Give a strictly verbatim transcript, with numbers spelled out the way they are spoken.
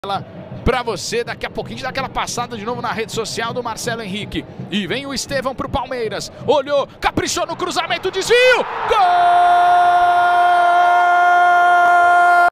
Pra você, daqui a pouquinho dá aquela passada de novo na rede social do Marcelo Henrique. E vem o Estevão pro Palmeiras. Olhou, caprichou no cruzamento, desvio! Gol!